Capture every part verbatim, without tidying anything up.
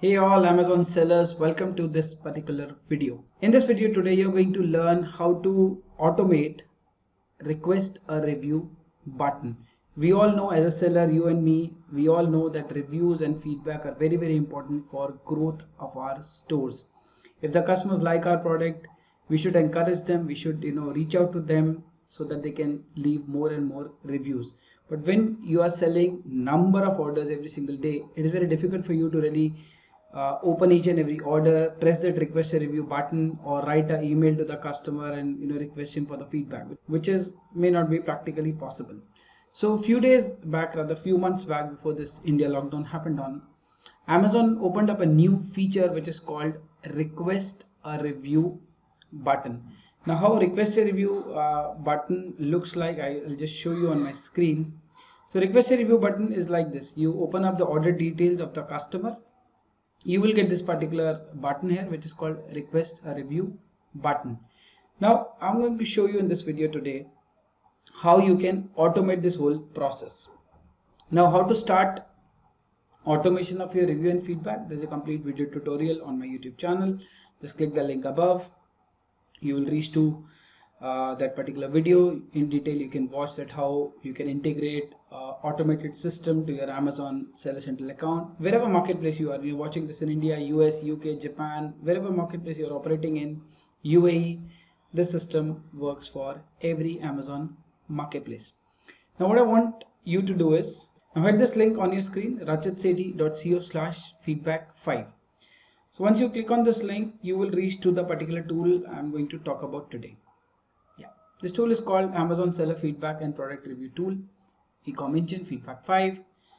Hey all Amazon sellers, welcome to this particular video. In this video today you're going to learn how to automate request a review button. We all know, as a seller, you and me, we all know that reviews and feedback are very very important for growth of our stores. If the customers like our product, we should encourage them, we should you know reach out to them so that they can leave more and more reviews. But when you are selling number of orders every single day, it is very difficult for you to really uh, open each and every order, press that request a review button, or write an email to the customer and you know request him for the feedback, which is may not be practically possible. So few days back, rather few months back, before this India lockdown happened on, Amazon opened up a new feature which is called request a review button. Now how request a review uh, button looks like, I'll just show you on my screen. So request a review button is like this. You open up the order details of the customer, you will get this particular button here which is called request a review button. Now I'm going to show you in this video today how you can automate this whole process. Now how to start automation of your review and feedback, there's a complete video tutorial on my YouTube channel. Just click the link above, you will reach to uh, that particular video. In detail you can watch that how you can integrate uh, automated system to your Amazon Seller Central account. Wherever marketplace you are, you're watching this in India, U S, U K, Japan, wherever marketplace you're operating in, U A E, this system works for every Amazon marketplace. Now what I want you to do is, now hit this link on your screen, rachit sethi dot co slash feedback five. So once you click on this link, you will reach to the particular tool I'm going to talk about today. Yeah, this tool is called Amazon Seller Feedback and Product Review Tool, Ecom Engine Feedback five.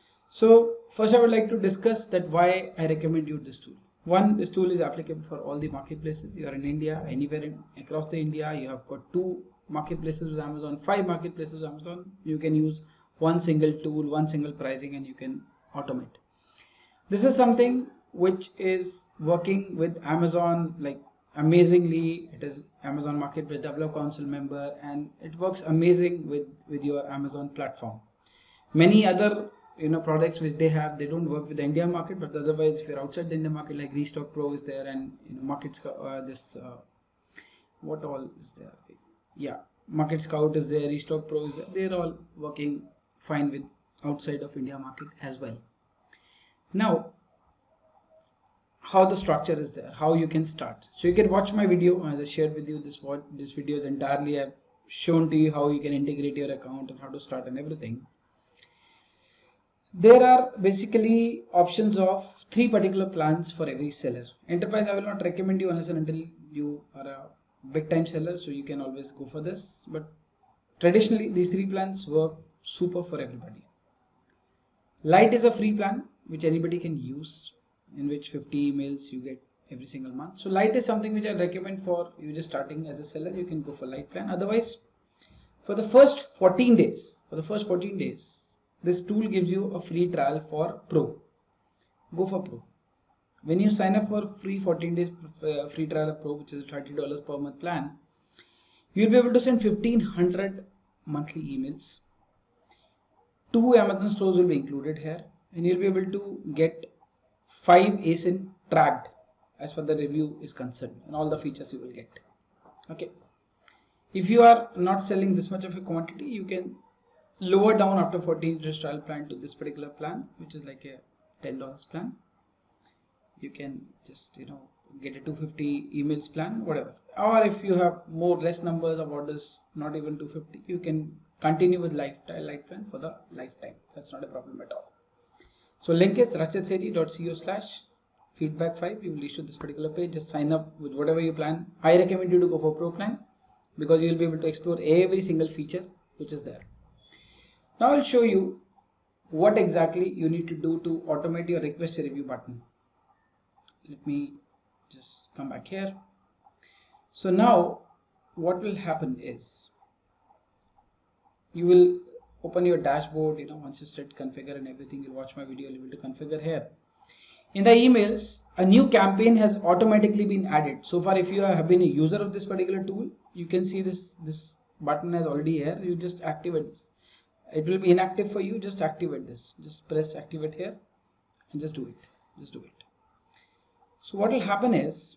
So first I would like to discuss that why I recommend you this tool. One, this tool is applicable for all the marketplaces. You are in India, anywhere in, across the India, you have got two marketplaces with Amazon, five marketplaces with Amazon. You can use one single tool, one single pricing, and you can automate. This is something which is working with Amazon like amazingly. It is Amazon Marketplace Developer Council member, and it works amazing with with your Amazon platform. Many other you know products which they have, they don't work with the India market, but otherwise if you're outside the India market, like Restock Pro is there, and you know Market uh, this uh, what all is there, yeah, Market Scout is there, Restock Pro is there, they're all working fine with outside of India market as well. Now how the structure is there, how you can start. So you can watch my video as I shared with you. This what this video is entirely I've shown to you how you can integrate your account and how to start and everything. There are basically options of three particular plans for every seller. Enterprise I will not recommend you unless and until you are a big time seller, so you can always go for this, but traditionally these three plans work super for everybody. Lite is a free plan which anybody can use, in which fifty emails you get every single month. So Lite is something which I recommend for you just starting as a seller. You can go for Lite plan. Otherwise, for the first fourteen days, for the first fourteen days, this tool gives you a free trial for Pro. Go for Pro. When you sign up for free fourteen days uh, free trial of Pro, which is thirty dollars per month plan, you'll be able to send fifteen hundred monthly emails. Two Amazon stores will be included here, and you'll be able to get five A S I N tracked as far the review is concerned, and all the features you will get. Okay, if you are not selling this much of a quantity, you can lower down after fourteen days trial plan to this particular plan, which is like a ten dollars plan. You can just you know get a two hundred fifty emails plan, whatever. Or if you have more less numbers of orders, not even two hundred fifty, you can continue with lifestyle life plan for the lifetime. That's not a problem at all. So link is rachit sethi dot co slash feedback five. You will reach to this particular page. Just sign up with whatever you plan. I recommend you to go for Pro plan because you will be able to explore every single feature which is there. Now I'll show you what exactly you need to do to automate your request a review button. Let me just come back here. So now what will happen is you will open your dashboard. You know once you start configure and everything, you'll watch my video, you'll be able to configure here. In the emails, a new campaign has automatically been added. So far, if you have been a user of this particular tool, you can see this this button is already here. You just activate this. It will be inactive for you. Just activate this. Just press activate here and just do it. Just do it. So what will happen is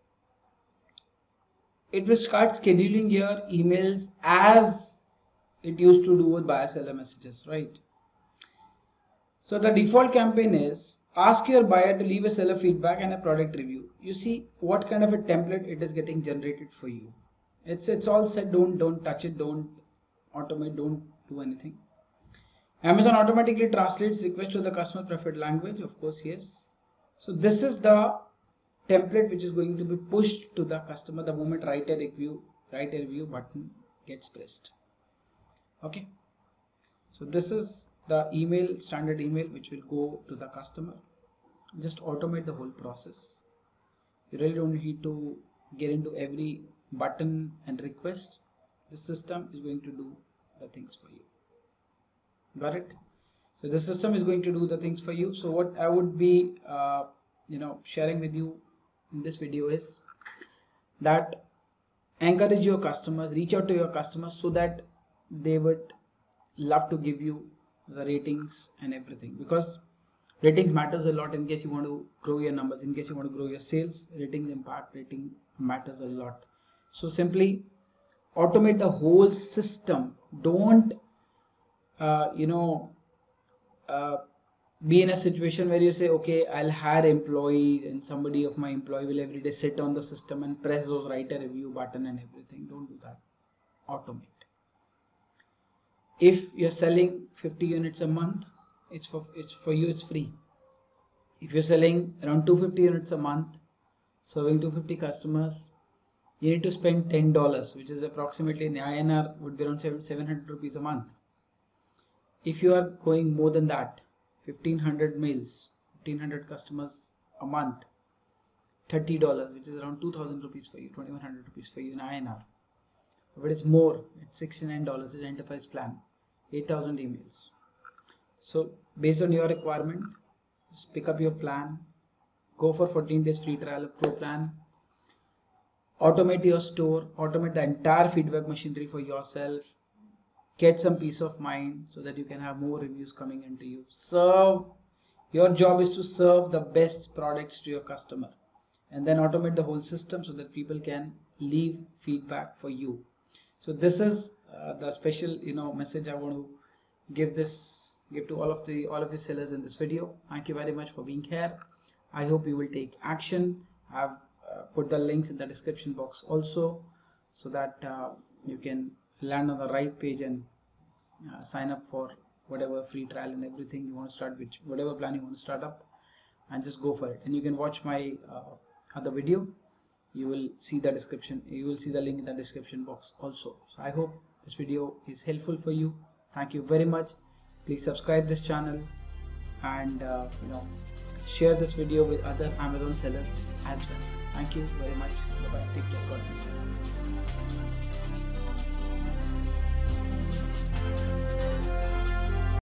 it will start scheduling your emails as it used to do with buyer seller messages, right? So the default campaign is ask your buyer to leave a seller feedback and a product review. You see what kind of a template it is getting generated for you. It's it's all set. Don't don't touch it. Don't automate. Don't do anything. Amazon automatically translates request to the customer preferred language. Of course, yes. So this is the template which is going to be pushed to the customer the moment write a review write a review button gets pressed. Okay. So this is the email, standard email which will go to the customer. Just automate the whole process. You really don't need to get into every button and request. The system is going to do the things for you. Got it? So the system is going to do the things for you. So what I would be uh, you know sharing with you in this video is that encourage your customers, reach out to your customers so that they would love to give you the ratings and everything, because ratings matters a lot in case you want to grow your numbers, in case you want to grow your sales. Ratings impact, rating matters a lot. So simply automate the whole system. Don't uh, you know uh, be in a situation where you say, okay, I'll hire employees and somebody of my employee will every day sit on the system and press those write a review button and everything. Don't do that. Automate. If you're selling fifty units a month, it's for it's for you, it's free. If you're selling around two hundred fifty units a month, serving two hundred fifty customers, you need to spend ten dollars, which is approximately in I N R would be around seven hundred rupees a month. If you are going more than that, fifteen hundred mails, fifteen hundred customers a month, thirty dollars, which is around two thousand rupees for you, twenty-one hundred rupees for you in I N R. If it is more, it's sixty-nine dollars is enterprise plan, eight thousand emails. So based on your requirement, just pick up your plan, go for fourteen days free trial of Pro plan, automate your store, automate the entire feedback machinery for yourself, get some peace of mind so that you can have more reviews coming into you. Serve, your job is to serve the best products to your customer, and then automate the whole system so that people can leave feedback for you. So this is uh, the special you know message I want to give this give to all of the all of the sellers in this video. Thank you very much for being here. I hope you will take action. I've uh, put the links in the description box also, so that uh, you can land on the right page and uh, sign up for whatever free trial and everything you want to start with, whatever plan you want to start up, and just go for it. And you can watch my uh, other video. You will see the description, you will see the link in the description box also. So I hope this video is helpful for you. Thank you very much. Please subscribe this channel and uh, you know share this video with other Amazon sellers as well. Thank you very much. Bye bye. Take care. God bless you.